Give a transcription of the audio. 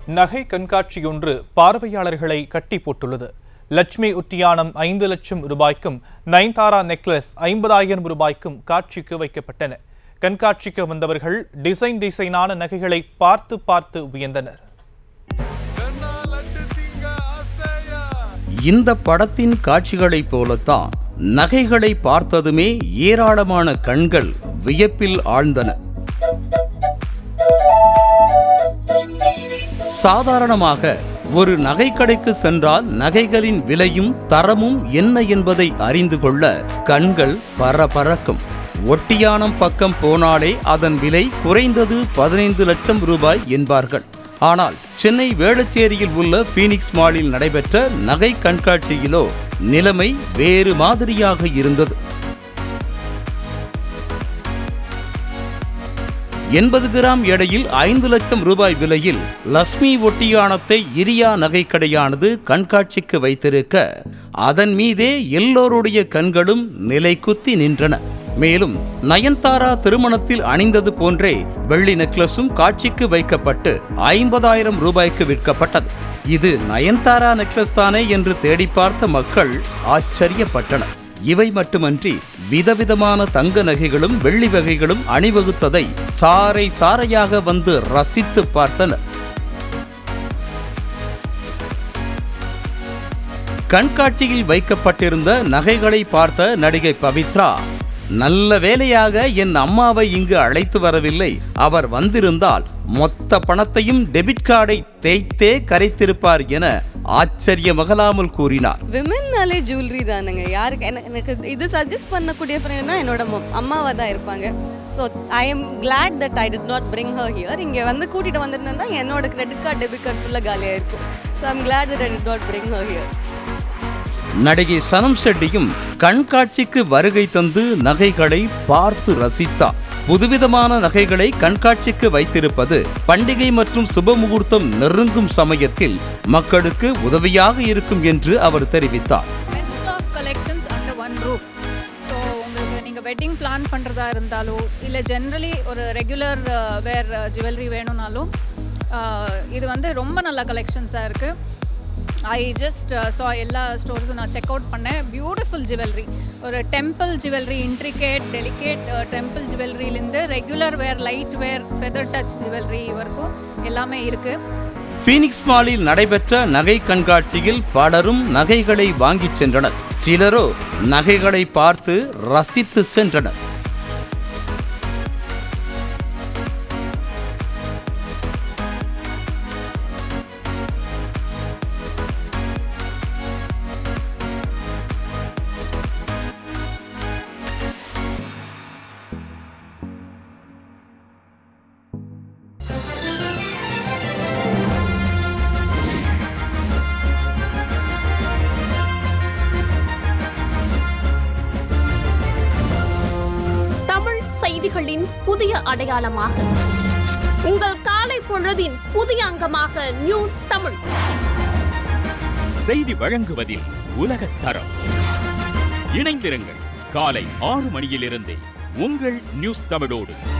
நகை கண்காட்சியொன்று பார்வையாளர்களை கட்டி போட்டுள்ளது. லட்சுமி உத்தியானம் 5 லட்சம் ரூபாய்க்கும் நயன்தாரா நெக்லஸ் 50,000 ரூபாய்க்கும் காட்சிக்கு வைக்கப்பட்டன. கண்காட்சிக்கு வந்தவர்கள் டிசைனான நகைகளை பார்த்து பார்த்து வியந்தனர். இந்த படத்தின் காட்சிகளைப் போலத்தான் நகைகளை பார்த்ததுமே ஏராளமான கண்கள் வியப்பில் ஆழ்ந்தன. சாதாரணமாக ஒரு நகைக்கடைக்கு சென்றால் நகைகளின் விலையும் தரமும் என்ன என்பதை அறிந்து கொள்ள கண்கள் பரபரக்கும். ஒட்டியானம் பக்கம் போனாலே அதன் விலை குறைந்தது 15 லட்சம் ரூபாய் என்பார்கள். ஆனால் சென்னை வேளச்சேரியில் உள்ள பீனிக்ஸ் மாலில் நடைபெற்ற நகை கண்காட்சியிலோ நிலைமை வேறு மாதிரியாக இருந்தது. 80 கிராம் எடையில் 5 லட்சம் ரூபாய் விலையில் லட்சுமி ஒட்டியானத்தை இரியா நகைக்கடையானது கண்காட்சிக்கு வைத்திருக்க அதன் மீதே எல்லோருடைய கண்களும் நிலை குத்தி நின்றன. மேலும் நயன்தாரா திருமணத்தில் அணிந்தது போன்றே வெள்ளி நெக்லஸும் காட்சிக்கு வைக்கப்பட்டு 50,000 ரூபாய்க்கு விற்கப்பட்டது. இது நயன்தாரா நெக்லஸ் தானே என்று தேடி பார்த்த மக்கள் ஆச்சரியப்பட்டனர். இவை மட்டுமன்றி விதவிதமான தங்க நகைகளும் வெள்ளி வகைகளும் அணிவகுத்ததை சாறை சாறையாக வந்து ரசித்து பார்த்தனர். கண்காட்சியில் வைக்கப்பட்டிருந்த நகைகளை பார்த்த நடிகை பவித்ரா, நல்ல வேளையாக என் அம்மாவை இங்கு அழைத்து வரவில்லை, அவர் வந்திருந்தால் மொத்த பணத்தையும் டெபிட் கார்டை தேய்த்தே கரைத்திருப்பார் என ஆச்சரிய மகளாமல் கூறினார். விமென்னாலே ஜுவல்லரி தானுங்க. யாருக்கு எனக்கு இது சஜஸ்ட் பண்ணக்கூடிய ஃப்ரெண்ட்னா என்னோட அம்மாவா தான் இருப்பாங்க. So I am glad that I did not bring her here. இங்கே வந்து கூட்டிகிட்டு வந்திருந்தா என்னோட கிரெடிட் கார்டு டெபிட் கார்டு ஃபுல்லாக காலியாக இருக்கும். So I am glad that I did not bring her here. நடிகை சனம் ஷெட்டியும் கண்காட்சிக்கு வருகை தந்து நகைகளை பார்த்து ரசித்தார். புதுவிதமான நகைகளை கண்காட்சிக்கு வைத்திருப்பது பண்டிகை மற்றும் சுப முகூர்த்தம் நெருங்கும் சமயத்தில் மக்களுக்கு உதவியாக இருக்கும் என்று அவர் தெரிவித்தார். நீங்கள் வெட்டிங் பிளான் பண்ணுறதா இருந்தாலோ இல்லை ஜென்ரலி ஒரு ரெகுலர் வேர் ஜுவல்லரி வேணும்னாலும் இது வந்து ரொம்ப நல்ல கலெக்ஷன்ஸாக இருக்குது. ஐ ஜஸ்ட் ஸோ எல்லா ஸ்டோர்ஸும் நான் செக் அவுட் பண்ணேன். பியூட்டிஃபுல் ஜுவல்லரி, ஒரு temple jewellery, intricate delicate temple ஜுவல்லரிலேருந்து regular wear, light wear, feather touch jewellery வரைக்கும் எல்லாமே இருக்குது. பீனிக்ஸ் மாலில் நடைபெற்ற நகை கண்காட்சியில் பலரும் நகைகளை வாங்கி சென்றனர். சிலரோ நகைகளை பார்த்து ரசித்து சென்றனர். செய்திகளின் புதிய அடையாளமாக உங்கள் காலை பொழுதின் புதிய அங்கமாக நியூஸ் தமிழ். செய்தி வழங்குவதில் உலகத் தரம். இணைந்திருங்கள் காலை 6 மணியிலிருந்து உங்கள் நியூஸ் தமிழோடு.